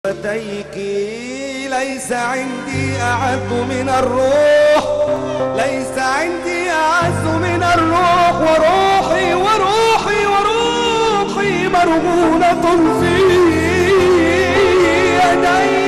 يديك ليس عندي أعز من الروح، ليس عندي أعز من الروح، وروحي وروحي وروحي مرهونة في يديك.